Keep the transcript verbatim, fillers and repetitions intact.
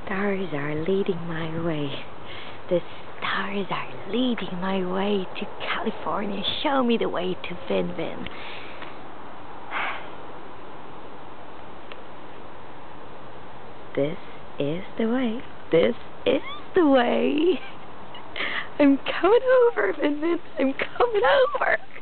stars are leading my way. The stars are leading my way to California. Show me the way to Vinvin. This is the way. This is the way. I'm coming over, Vinvin. I'm coming over.